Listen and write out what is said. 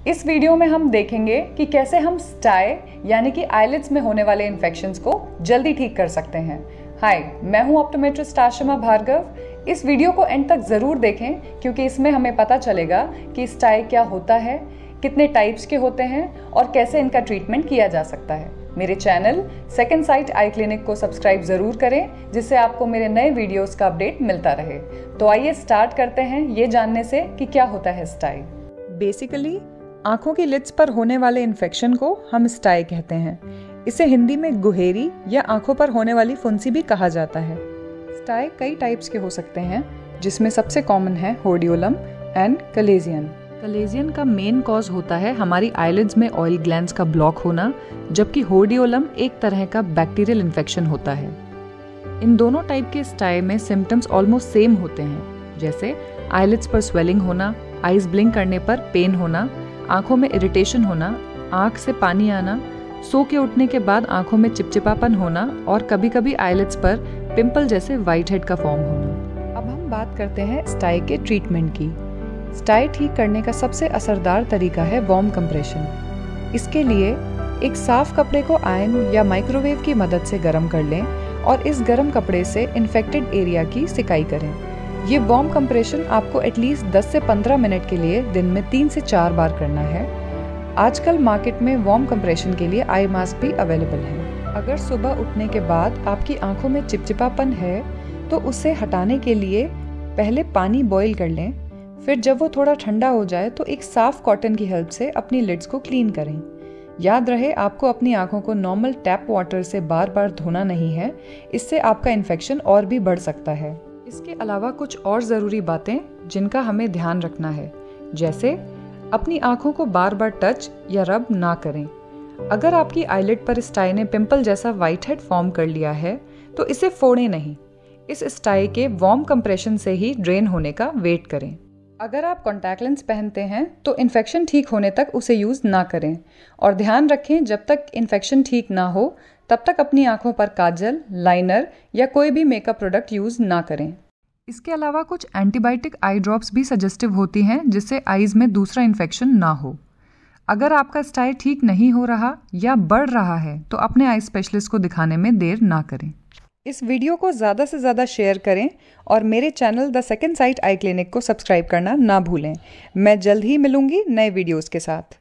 इस वीडियो में हम देखेंगे कि कैसे हम स्टाई यानी कि आईलिड्स में होने वाले इन्फेक्शंस को जल्दी ठीक कर सकते हैं। हाय, मैं हूं ऑप्टोमेट्रिस्ट आशिमा भार्गव। इस वीडियो को एंड तक जरूर देखें क्योंकि इसमें हमें पता चलेगा कि स्टाई क्या होता है, कितने टाइप्स के होते हैं और कैसे इनका ट्रीटमेंट किया जा सकता है। मेरे channel second sight eye clinic को सब्सक्राइब जरूर करें जिससे आपको मेरे नए वीडियोस का अपडेट मिलता रहे। तो आइए स्टार्ट करते हैं ये जानने से कि क्या होता है स्टाई। बेसिकली आंखों की लिड्स पर होने वाले इन्फेक्शन को हम स्टाई कहते हैं। इसे हिंदी में गुहेरी या आंखों पर होने वाली फुंसी भी कहा जाता है। स्टाई कई टाइप्स के हो सकते हैं जिसमें सबसे कॉमन है होर्डियोलम एंड कलेजियन। कलेजियन का मेन कॉज होता है हमारी आईलिड्स में ऑयल ग्लैंड्स का ब्लॉक होना, जबकि होर्डियोलम एक तरह का बैक्टीरियल इन्फेक्शन होता है। इन दोनों टाइप के स्टाई में सिम्टम्स ऑलमोस्ट सेम होते हैं, जैसे आईलिड्स पर स्वेलिंग होना, आईज ब्लिंक करने पर पेन होना, आंखों में इरिटेशन होना, आंख से पानी आना, सो के उठने के बाद आंखों में चिपचिपापन होना और कभी कभी आईलिड्स पर पिंपल जैसे व्हाइट हेड का फॉर्म होना। अब हम बात करते हैं स्टाई के ट्रीटमेंट की। स्टाई ठीक करने का सबसे असरदार तरीका है वार्म कंप्रेशन। इसके लिए एक साफ कपड़े को आयरन या माइक्रोवेव की मदद से गर्म कर लें और इस गर्म कपड़े से इन्फेक्टेड एरिया की सिकाई करें। ये वार्म कंप्रेशन आपको एटलीस्ट 10 से 15 मिनट के लिए दिन में 3 से 4 बार करना है। आजकल मार्केट में वार्म कंप्रेशन के लिए आई मास्क भी अवेलेबल है। अगर सुबह उठने के बाद आपकी आंखों में चिपचिपापन है तो उसे हटाने के लिए पहले पानी बॉईल कर लें, फिर जब वो थोड़ा ठंडा हो जाए तो एक साफ कॉटन की हेल्प से अपनी लिड्स को क्लीन करें। याद रहे, आपको अपनी आंखों को नॉर्मल टैप वाटर से बार बार धोना नहीं है, इससे आपका इन्फेक्शन और भी बढ़ सकता है। इसके अलावा कुछ और ज़रूरी बातें जिनका हमें ध्यान रखना है, जैसे अपनी आंखों को बार बार टच या रब ना करें। अगर आपकी आईलिड पर स्टाई ने पिंपल जैसा व्हाइट हेड फॉर्म कर लिया है तो इसे फोड़ें नहीं। इस स्टाई के वार्म कंप्रेशन से ही ड्रेन होने का वेट करें। अगर आप कॉन्टैक्ट लेंस पहनते हैं तो इन्फेक्शन ठीक होने तक उसे यूज़ ना करें और ध्यान रखें जब तक इन्फेक्शन ठीक ना हो तब तक अपनी आंखों पर काजल, लाइनर या कोई भी मेकअप प्रोडक्ट यूज़ ना करें। इसके अलावा कुछ एंटीबायोटिक आई ड्रॉप्स भी सजेस्टिव होती हैं जिससे आईज में दूसरा इन्फेक्शन ना हो। अगर आपका स्टाई ठीक नहीं हो रहा या बढ़ रहा है तो अपने आई स्पेशलिस्ट को दिखाने में देर ना करें। इस वीडियो को ज़्यादा से ज़्यादा शेयर करें और मेरे channel the second sight eye clinic को सब्सक्राइब करना ना भूलें। मैं जल्द ही मिलूंगी नए वीडियोस के साथ।